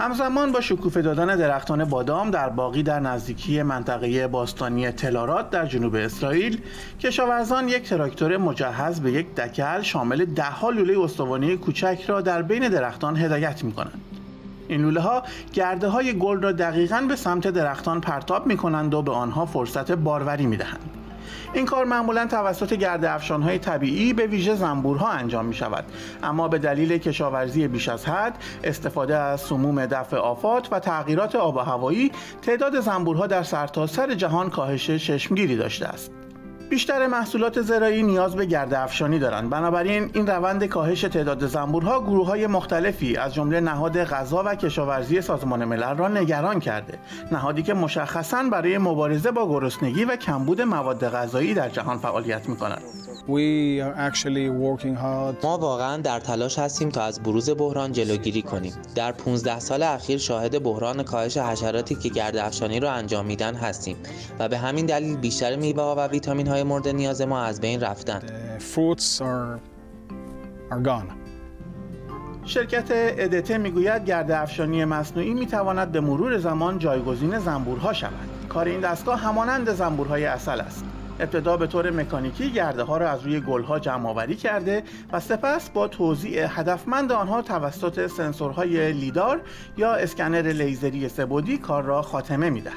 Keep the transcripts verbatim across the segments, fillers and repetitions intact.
همزمان با شکوفه دادن درختان بادام در باغی در نزدیکی منطقه باستانی تلارات در جنوب اسرائیل، کشاورزان یک تراکتور مجهز به یک دکل شامل ده ها لوله استوانه کوچک را در بین درختان هدایت می‌کنند. این لوله ها گرده های گل را دقیقاً به سمت درختان پرتاب می‌کنند و به آنها فرصت باروری می‌دهند. این کار معمولاً توسط گرده افشان‌های طبیعی به ویژه زنبورها انجام می‌شود، اما به دلیل کشاورزی بیش از حد، استفاده از سموم دفع آفات و تغییرات آب و هوایی، تعداد زنبورها در سرتاسر جهان کاهش چشمگیری داشته است. بیشتر محصولات زراعی نیاز به گرده افشانی دارند، بنابراین این روند کاهش تعداد زنبورها گروه‌های مختلفی از جمله نهاد غذا و کشاورزی سازمان ملل را نگران کرده، نهادی که مشخصاً برای مبارزه با گرسنگی و کمبود مواد غذایی در جهان فعالیت می‌کند. We are actually working hard. ما واقعاً در تلاش هستیم تا از بروز بحران جلوگیری کنیم. در پانزده سال اخیر شاهد بحران کاهش حشراتی که گرده افشانی را انجام میدن هستیم و به همین دلیل بیشتر میوه‌ها و ویتامین‌های مورد نیاز ما از بین رفتند. Fruits are are gone. شرکت ادته میگوید گرده افشانی مصنوعی میتواند به مرور زمان جایگزین زنبورها شود. کار این دستگاه همانند زنبورهای عسل است. ابتدا به طور مکانیکی گرده ها را از روی گلها جمع آوری کرده و سپس با توزیع هدفمند آنها توسط سنسورهای لیدار یا اسکنر لیزری سه‌بعدی کار را خاتمه می‌دهد.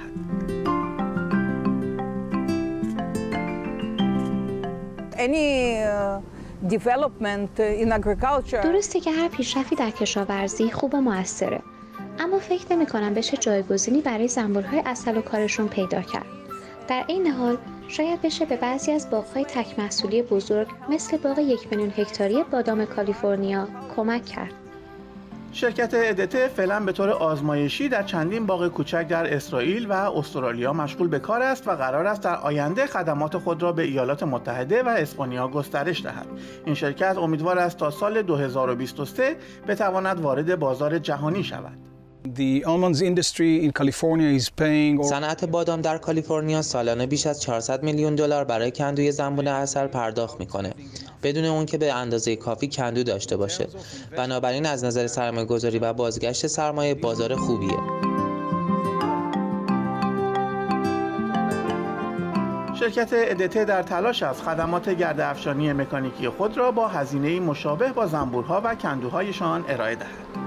Any development in agriculture. درسته که هر پیشرفتی در کشاورزی خوب و موثره، اما فکر نمی‌کنم بشه جایگزینی برای زنبورهای عسل و کارشون پیدا کرد. در این حال شاید بشه به بعضی از باغ‌های تک محصولی بزرگ مثل باغ یک میلیون هکتاری بادام کالیفرنیا کمک کرد. شرکت ادته فعلا به طور آزمایشی در چندین باغ کوچک در اسرائیل و استرالیا مشغول به کار است و قرار است در آینده خدمات خود را به ایالات متحده و اسپانیا گسترش دهد. این شرکت امیدوار است تا سال دو هزار و بیست و سه بتواند وارد بازار جهانی شود. The almonds industry in California is paying. صنعت بادام در کالیفرنیا سالانه بیش از چهارصد میلیون دلار برای کندوی زنبور عسل پرداخت میکنه، بدون اون که به اندازه کافی کندو داشته باشه. بنابراین از نظر سرمایه‌گذاری و بازگشت سرمایه بازار خوبیه. شرکت ادته در تلاش است خدمات گرده افشانی مکانیکی خود را با هزینه‌ای مشابه با زنبورها و کندوهایشان ارائه دهد.